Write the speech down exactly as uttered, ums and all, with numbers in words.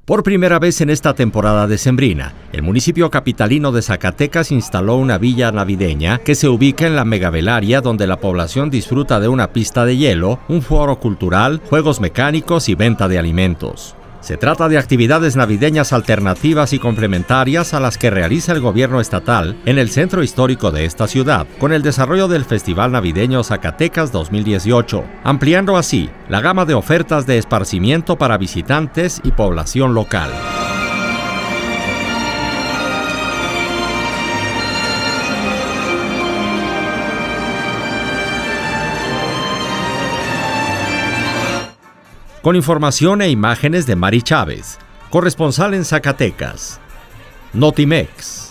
Por primera vez en esta temporada decembrina, el municipio capitalino de Zacatecas instaló una villa navideña que se ubica en la Megavelaria, donde la población disfruta de una pista de hielo, un foro cultural, juegos mecánicos y venta de alimentos. Se trata de actividades navideñas alternativas y complementarias a las que realiza el gobierno estatal en el centro histórico de esta ciudad, con el desarrollo del Festival Navideño Zacatecas dos mil dieciocho, ampliando así la gama de ofertas de esparcimiento para visitantes y población local. Con información e imágenes de Mari Chávez, corresponsal en Zacatecas, Notimex.